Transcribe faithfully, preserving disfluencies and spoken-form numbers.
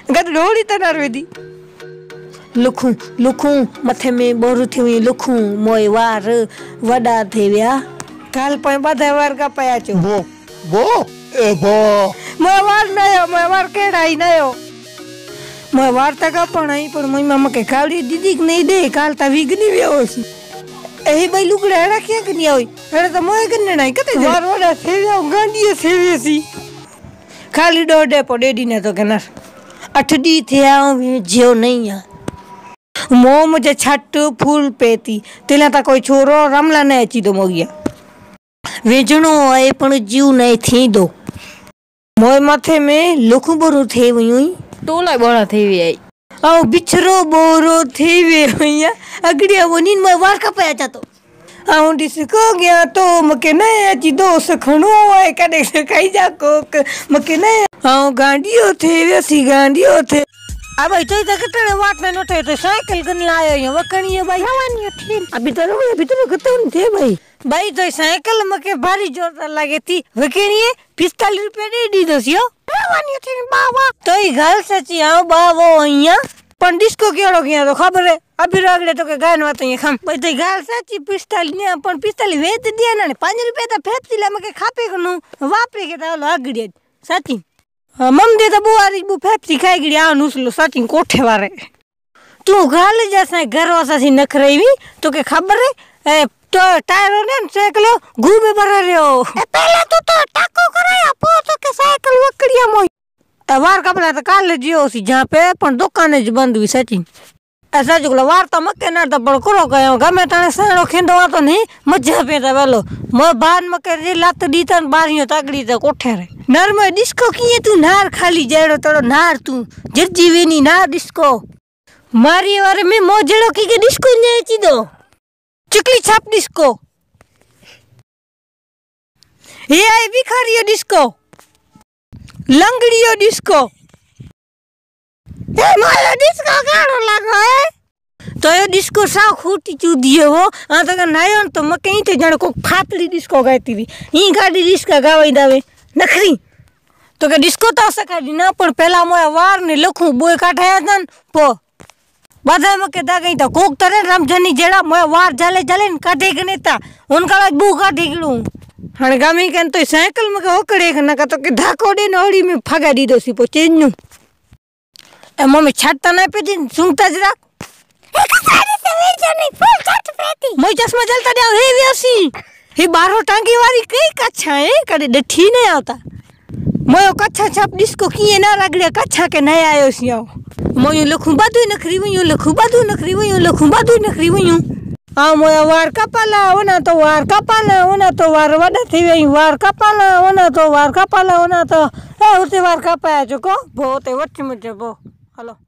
गद ढोली त नरवे दी लुखू लुखू मथे में बोरू थी हुई लुखू मोय वार वडा थे विया काल पण बधा वार का पया छो बो बो ए बो मोय वार नयो मोय वार केड़ाई नयो मोय वार त का पण आई पण मोय मामा के कावड़ी दीदी के नहीं दे काल ता विगनी वेओ सी एही भाई लुकड़ा रखिया के नहीं होई अरे त मोय कने नहीं कते वार वडा थे विया गांडी थे सी खाली डोडे पो डेडी ने तो कना अठ दी थे आवे जियो नहीं आ मो मुझे छट फूल पेती तेला ता कोई छोरो रमला ने अची तो मोगिया वेजणो आए पण जीव नहीं थी दो मोय माथे में लुखु बोरो थे वई टोला बोरा थे वी आई आओ बिछरो बोरो थे वे भैया अगड़िया वनी मैं वार का पया जातो आऊं डिसको गया तो मके न अची दो सखणो आए कदे खाई जा को मके न आऊं गांडियो थे वे सी गांडियो थे आ भाई तो इधर कटने वाट में नोटे तो साइकिल गन लायो ये वकणी है भाई हवानी थी अभी तो रो अभी तो कतन थे भाई भाई तो साइकिल मके भारी जोर लागे थी वकणी है पिस्तालीस रुपया दे दी दसियो हवानी थी बाबा तो ई गल सची आओ बाबो अइया पण डिस्को केड़ो किया तो खबर है अभी रगड़े तो के गान वात ये खम भाई तो गल सची पिस्तालीस ने पण पिस्तालीस वेच दिया ना पाँच रुपया तो फेपती ला मके खापे कनु वापरे के तो लागड़ी सची मम दे तो बुआरी बु फेपसी खाई गड़ी आ नुसलो सचिन कोठे वारे तू गाल जैसे घर वासा सी नख रही तो के खबर है ए तो टायरो ने साइकिल घूमे भर रयो ए पहले तो तो टाको कराया पो तो के साइकिल वकड़िया मोई ए वार कपला तो काल जियो सी जहां पे पण दुकान ज बंद हुई सचिन ऐसा जुगला वार तो मके ना तो बड़ करो गयो गमे तने साणो खिंदवा तो नहीं मजा पे तो वेलो म बान मके रे लात दीतन बारियो तगड़ी तो कोठे रे नर में डिस्को किए तू नार खाली जेड़ो तड़ो नार तू जर्जी वेनी नार डिस्को मारी वारे में मोजड़ो की के डिस्को ने ची दो चुकली छाप डिस्को ये आई भिखारियो डिस्को लंगड़ियो डिस्को ए माला डिस्को गाड़ो लागो है तो ये डिस्को सा खूटी चूदिए हो आ तो नायो तो मके ही थे जण को फातली डिस्को गाती थी ई गाड़ी डिस्को गावई दावे नखरी तो के डिस्को तो सका ना पण पहला मोया वार ने लखू बोय काठाया तन पो बधा मके दा गई तो कोक तरे रमजनी जेड़ा मोया वार जाले जाले काढे के नेता उनका लाज बू काढे गलू हण गामी केन तो साइकिल मके ओकड़े के ना तो के धाको दे नोड़ी में फगा दी दोसी पो चेन्नु ए मम्मी छाटता ना पे दिन सुंगता जरा एक सारी से वेचो नहीं फुल छट पेती मोय चश्मा जलता दे हे वेसी हे बारो टांगी वाली कई कच्छा है कदे डठी नहीं आता मोयो कच्छा छाप डिस्को किए ना रगड़े कच्छा के नहीं आयो सियो मोयो लखू बादू नखरी वयो लखू बादू नखरी वयो लखू बादू नखरी वयो आ मोया वार कपाला ओना तो वार कपाला ओना तो वार वडा थी वई वार कपाला ओना तो वार कपाला ओना तो ए उते वार कपाया जो को भोते वच मुझे बो हेलो।